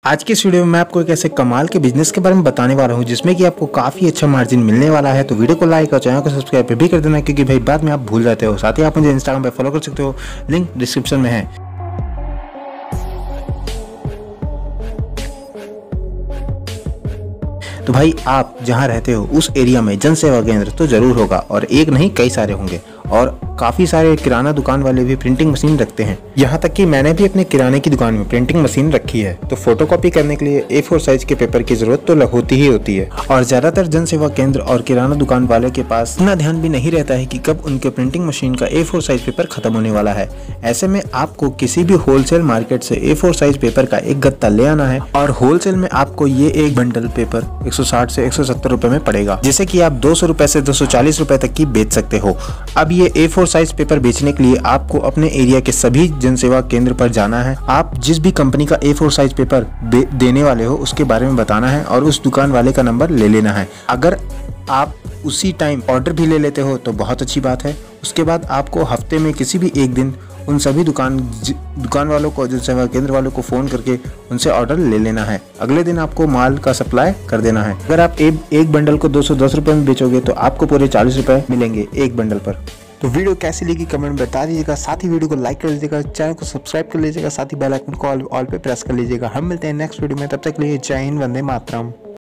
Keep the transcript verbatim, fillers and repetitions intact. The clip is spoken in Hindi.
आज के इस वीडियो में मैं आपको एक ऐसे कमाल के बिजनेस के बारे में बताने वाला हूं जिसमें कि आपको काफी अच्छा मार्जिन मिलने वाला है। तो वीडियो को लाइक और चैनल को सब्सक्राइब भी कर देना, क्योंकि भाई बाद में आप भूल जाते हो। साथ ही आप मुझे इंस्टाग्राम पे फॉलो कर सकते हो, लिंक डिस्क्रिप्शन में है। तो भाई आप जहां रहते हो उस एरिया में जन सेवा केंद्र तो जरूर होगा, और एक नहीं कई सारे होंगे। और काफ़ी सारे किराना दुकान वाले भी प्रिंटिंग मशीन रखते हैं। यहाँ तक कि मैंने भी अपने किराने की दुकान में प्रिंटिंग मशीन रखी है। तो फोटोकॉपी करने के लिए ए फोर साइज के पेपर की जरूरत तो होती ही होती है। और ज्यादातर जन सेवा केंद्र और किराना दुकान वाले के पास इतना ध्यान भी नहीं रहता है कि कब उनके प्रिंटिंग मशीन का ए फोर साइज पेपर खत्म होने वाला है। ऐसे में आपको किसी भी होलसेल मार्केट से ए फोर साइज पेपर का एक गत्ता ले आना है, और होलसेल में आपको ये एक बंडल पेपर एक सौ साठ से एक सौ सत्तर रुपए में पड़ेगा, जिसे कि आप दो सौ रुपए से दो सौ चालीस रुपए तक की बेच सकते हो। अब ये ए फोर साइज पेपर बेचने के लिए आपको अपने एरिया के सभी जनसेवा केंद्र पर जाना है। आप जिस भी कंपनी का ए फोर साइज पेपर देने वाले हो उसके बारे में बताना है, और उस दुकान वाले का नंबर ले लेना है। अगर आप उसी टाइम ऑर्डर भी ले लेते हो तो बहुत अच्छी बात है। उसके बाद आपको हफ्ते में किसी भी एक दिन उन सभी दुकान दुकान वालों को, जनसेवा केंद्र वालों को फ़ोन करके उनसे ऑर्डर ले लेना है। अगले दिन आपको माल का सप्लाई कर देना है। अगर आप एक, एक बंडल को दो सौ दस रुपये में बेचोगे तो आपको पूरे चालीस रुपये मिलेंगे एक बंडल पर। तो वीडियो कैसी लगी कमेंट में बता दीजिएगा। साथ ही वीडियो को लाइक कर लीजिएगा, चैनल को सब्सक्राइब कर लीजिएगा, साथ ही बेल आइकन को ऑल पे प्रेस कर लीजिएगा। हम मिलते हैं नेक्स्ट वीडियो में, तब तक के लिए जय हिंद, वंदे मातरम।